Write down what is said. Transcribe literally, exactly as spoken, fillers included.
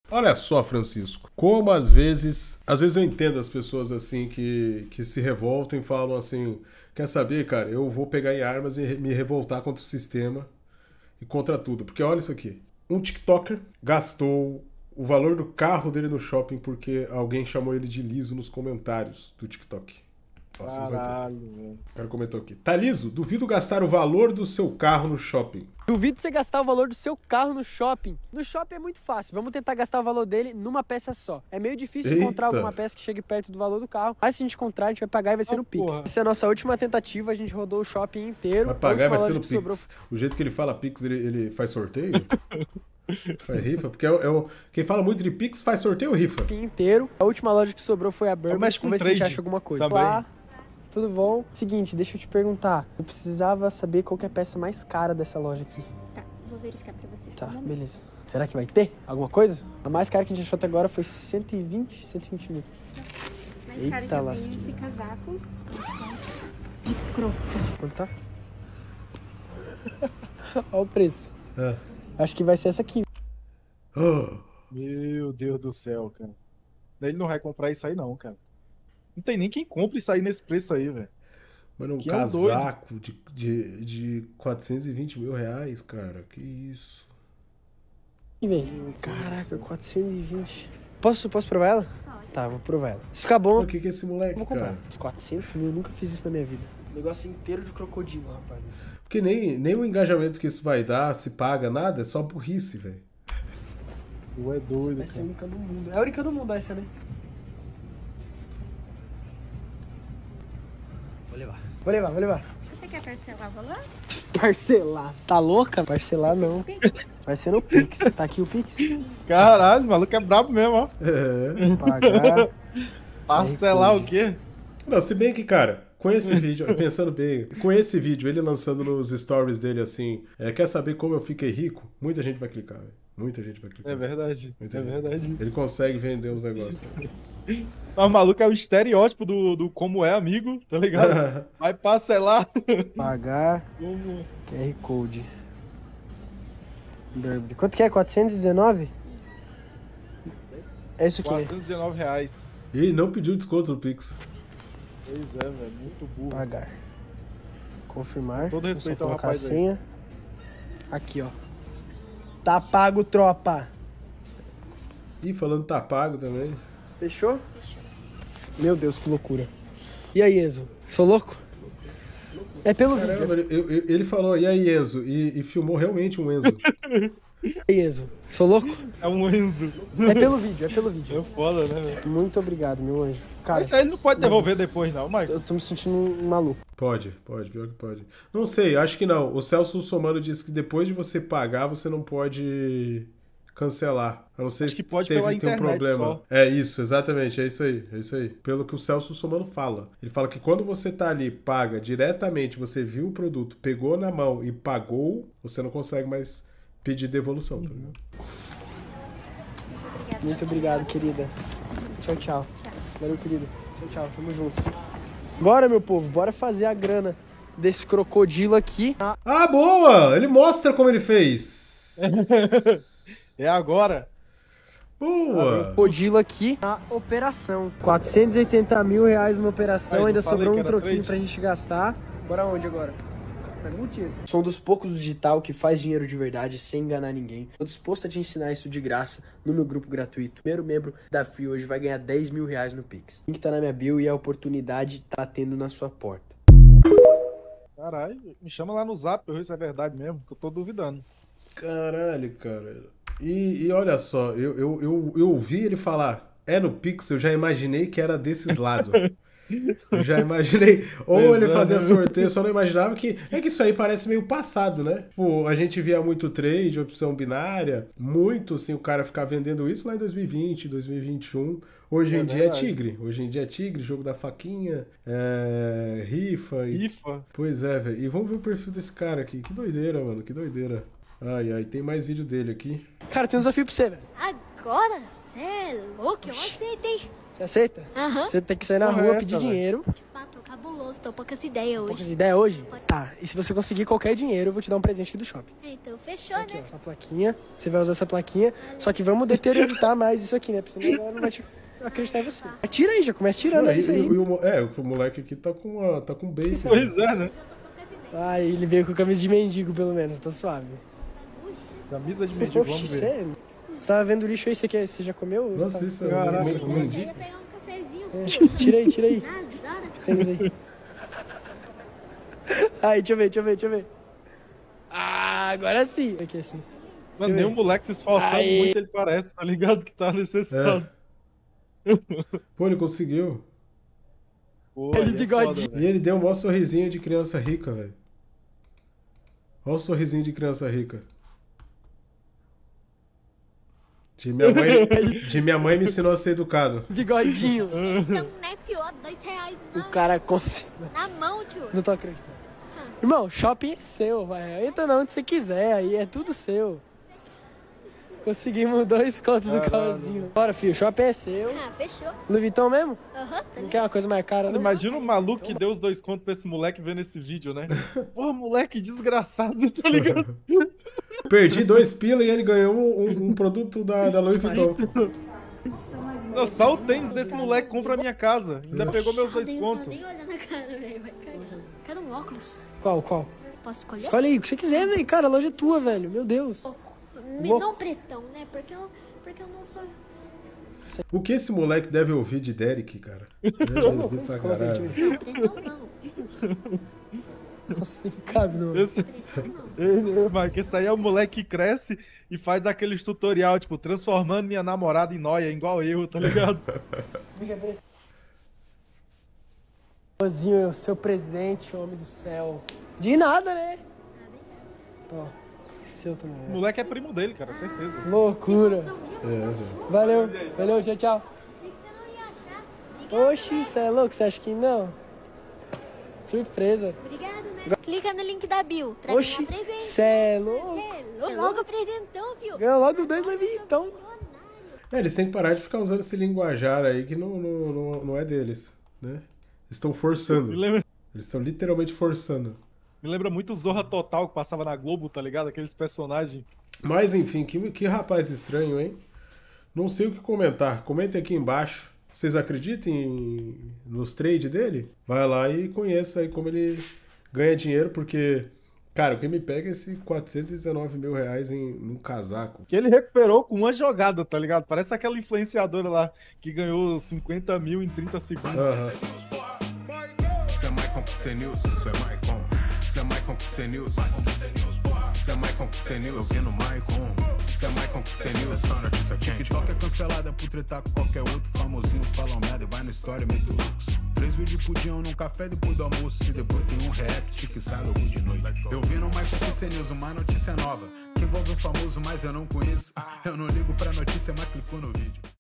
Olha só, Francisco, como às vezes, às vezes eu entendo as pessoas assim que, que se revoltam e falam assim, quer saber, cara, eu vou pegar em armas e me revoltar contra o sistema e contra tudo. Porque olha isso aqui, um TikToker gastou o valor do carro dele no shopping porque alguém chamou ele de liso nos comentários do TikTok. Caralho, velho. O cara comentou aqui, tá liso? Duvido gastar o valor do seu carro no shopping. Duvido você gastar o valor do seu carro no shopping. No shopping é muito fácil. Vamos tentar gastar o valor dele numa peça só. É meio difícil Eita. encontrar alguma peça que chegue perto do valor do carro. Mas se a gente encontrar, a gente vai pagar e vai ser Ah, no Pix. porra. Essa é a nossa última tentativa. A gente rodou o shopping inteiro. Vai pagar e A vai última ser no loja que sobrou Pix. O jeito que ele fala Pix, ele, ele faz sorteio? Faz rifa? Porque é, o- é o- quem fala muito de Pix faz sorteio ou rifa? shopping inteiro. A última loja que sobrou foi a Burberry. mexe com Vamos ver se a gente trade acha alguma coisa. também. Olá, tudo bom? Seguinte, deixa eu te perguntar. Eu precisava saber qual que é a peça mais cara dessa loja aqui. Tá, vou verificar pra você. Tá, só um momento. beleza. Será que vai ter alguma coisa? A mais cara que a gente achou até agora foi cento e vinte, cento e vinte mil. Mais Eita caro já lasquinha. vem esse casaco. De croco. Quanto tá? Olha o preço. É. Acho que vai ser essa aqui. Oh, Meu Deus do céu, cara. Ele não vai comprar isso aí, não, cara. Não tem nem quem compre isso aí nesse preço aí, velho. mano, um Que é um casaco de, de, de quatrocentos e vinte mil reais, cara. Que isso. E vem. Caraca, quatrocentos e vinte. Posso, posso provar ela? Pode. Tá, vou provar ela. Se ficar bom, O que que é esse moleque, vou comprar. cara? Os quatrocentos mil, eu nunca fiz isso na minha vida. Negócio inteiro de crocodilo, rapaz. Porque nem, nem o engajamento que isso vai dar, se paga nada, é só burrice, velho. Tu é doido, Vai ser a cara. única do mundo. É a única do mundo essa, né? Vou levar. Vou levar, vou levar. Você quer parcelar o valor? Parcelar. Tá louca? Parcelar não. Vai ser no Pix. Tá aqui o Pix. Caralho, o maluco é brabo mesmo, ó. É. Pagar. Parcelar o quê? Não, se bem que, cara, com esse vídeo, pensando bem, com esse vídeo, ele lançando nos stories dele assim, é, quer saber como eu fiquei rico? Muita gente vai clicar, velho. Muita gente vai clicar. É verdade. Muita É gente. verdade. Ele consegue vender os negócios. Mas o maluco é o estereótipo do, do como é amigo, tá ligado? Vai parcelar. Pagar. Como... Q R Code. Burberry. Quanto que é? quatrocentos e dezenove? É isso aqui. quatrocentos e dezenove reais. E não pediu desconto no Pix. Pois é, velho. Muito burro. Pagar. Confirmar. Todo Vou respeito só ao colocar rapaz a aí. senha. Aqui, ó. Tá pago, tropa. E falando tá pago também. Fechou? Fechou. Meu Deus, que loucura. E aí, Enzo? Sou louco? É pelo Caramba, vídeo. ele, eu- ele falou, e aí, Enzo? E, e filmou realmente um Enzo. E aí, Enzo? Sou louco? É um Enzo. É pelo vídeo, é pelo vídeo. É foda, né, velho? Muito obrigado, meu anjo. Cara, Mas isso aí ele não pode devolver depois, não, Michael. eu tô me sentindo um maluco. Pode, pode, pior que pode. Não sei, acho que não. O Celso Somano disse que depois de você pagar, você não pode cancelar. Eu não sei Acho se que pode teve, pela tem um internet problema. só. É isso, exatamente, é isso aí, é isso aí. Pelo que o Celso Somano fala. Ele fala que quando você tá ali, paga diretamente, você viu o produto, pegou na mão e pagou, você não consegue mais pedir devolução, tá ligado? Obrigada. Muito obrigado, querida. Tchau, tchau. Tchau. Valeu, querido. Tchau, tchau. Tamo junto. Agora, meu povo, bora fazer a grana desse crocodilo aqui. Ah, boa! Ele mostra como ele fez. É agora. Boa! Crocodilo aqui na operação. quatrocentos e oitenta mil reais numa operação. Aí, Ainda não falei sobrou que um era troquinho três? pra gente gastar. Bora onde agora? Na Gutiérrez. Sou um dos poucos do digital que faz dinheiro de verdade sem enganar ninguém. Tô disposto a te ensinar isso de graça no meu grupo gratuito. O primeiro membro da Free hoje vai ganhar dez mil reais no Pix. O link tá na minha bio e a oportunidade tá batendo na sua porta. Caralho, me chama lá no zap pra eu ver se é verdade mesmo, que eu tô duvidando. Caralho, cara. E, e olha só, eu, eu, eu, eu ouvi ele falar, é no Pix, eu já imaginei que era desses lados. Eu já imaginei. Ou ele fazia sorteio, eu só não imaginava que. É que isso aí parece meio passado, né? Pô, a gente via muito trade, opção binária, muito assim, o cara ficar vendendo isso lá em dois mil e vinte, dois mil e vinte e um. Hoje É em dia é verdade. tigre. Hoje em dia é tigre, jogo da faquinha, é, rifa. E... Rifa. Pois é, velho. E vamos ver o perfil desse cara aqui. Que doideira, mano. Que doideira. Ai, ai, tem mais vídeo dele aqui. Cara, tem um desafio pra você, velho. Agora, cê é louco, eu aceitei. Você aceita? Aham. Você tem que sair na Porra, rua, é pedir essa, velho? dinheiro. Pato, Cabuloso, tô poucas ideias Poucas hoje. ideias hoje? Pode. Tá, e se você conseguir qualquer dinheiro, eu vou te dar um presente aqui do shopping. É, então fechou, Aqui, né? ó, a plaquinha. Você vai usar essa plaquinha. Só que vamos deteriorar mais isso aqui, né? Porque senão a galera não vai te acreditar em você. Mas tira aí, já começa tirando Não, aí isso e- aí. e o mo- é, o moleque aqui tá com, uma, tá com base. Pois é, né? Poucas ideias. Ah, ele veio com camisa de mendigo, pelo menos. Tá suave. Camisa de mendigo, Oxi, vamos ver. sério? Você tava vendo lixo aí? Você, quer, você já comeu? Nossa, Você isso é Caraca, um Eu mendigo. ia pegar um cafezinho, tá... filho. Tira aí, tira aí. Nas horas. Tênis aí. Aí, deixa eu ver, deixa eu ver, deixa eu ver. Ah, agora sim. Aqui assim. Mano, eu nem ver. um moleque se esforçando Aí. muito, ele parece, tá ligado? Que tá necessitado. É. Pô, ele conseguiu. Pô, Ele aí é bigodinho. foda, E ele deu um maior sorrisinho de criança rica, velho. Olha o sorrisinho de criança rica. De minha mãe, de minha mãe me ensinou a ser educado. Bigodinho. Então, né, fio? Ó, dois reais O na, cara conseguiu. na mão, tio. Não tô acreditando. Irmão, shopping é seu, vai. Entra não onde você quiser, aí é tudo seu. Conseguimos dois contos do Caralho. carrozinho. Bora, filho, shopping é seu. Ah, fechou. Louis Vuitton mesmo? Aham, tá Não ligado? quer uma coisa mais cara, Mano, não? imagina o maluco que deu os dois contos pra esse moleque vendo esse vídeo, né? Porra, moleque desgraçado, tá ligado? Perdi dois pila e ele ganhou um, um- um produto da, da Louis Vuitton. Não, só o tênis desse moleque compra a minha casa. Ainda pegou meus dois Deus, contos. Tá nem olhando a cara, velho. Vai cair. Quero um óculos. Qual, qual? Posso escolher? Escolhe aí, o que você quiser, velho. Cara, a loja é tua, velho. Meu Deus. Me Louco. não pretão, né? Porque eu, porque eu não sou... O que esse moleque deve ouvir de Derek, cara? Deve ouvir pra Coloca aí, caralho. deixa eu ver. Pretão não. Nossa, nem cabe, não. Esse, Pretão não. mas que esse aí é o moleque que cresce e faz aqueles tutorial, tipo, transformando minha namorada em nóia, igual eu, tá ligado? Bozinho, seu presente, homem do céu. De nada, né? Ó, seu também. Esse né? moleque é primo dele, cara, certeza. Loucura. É, velho. Valeu, valeu, tchau, tchau. Achei que você não ia achar. Obrigado, Oxi, né? você é louco? Você acha que não? Surpresa. Obrigado, né? Clica no link da bio. Pra Oxi, ganhar presente. você é louco? Cê é louco. Logo presentão, fio. Ganhou logo dois Louis Vuitton. É, eles têm que parar de ficar usando esse linguajar aí que não, não, não, não é deles, né? Eles estão forçando. Me lembra, Eles estão literalmente forçando. me lembra muito o Zorra Total que passava na Globo, tá ligado? Aqueles personagens. Mas enfim, que, que rapaz estranho, hein? Não sei o que comentar. Comentem aqui embaixo. Vocês acreditam em- nos trades dele? Vai lá e conheça aí como ele ganha dinheiro, porque, cara, o que me pega é esse quatrocentos e dezenove mil reais em num casaco. Que ele recuperou com uma jogada, tá ligado? Parece aquela influenciadora lá que ganhou cinquenta mil em trinta segundos. Aham. Isso é Maicon Pixel News, isso é Maicon. Isso é Maicon Pixel News. Isso é Maicon Pixel News, ouvindo Maicon. Isso é Maicon Pixel News, só notícia quente. TikTok é cancelada por tretar com qualquer outro famosinho. Fala um merda e vai na história, mete o luxo. Três vídeos por dia, um num café depois do almoço. E depois tem um react que sai logo de noite. Eu vi no Maicon Pixel News uma notícia nova que envolve um famoso, mas eu não conheço. Eu não ligo pra notícia, mas clico no vídeo.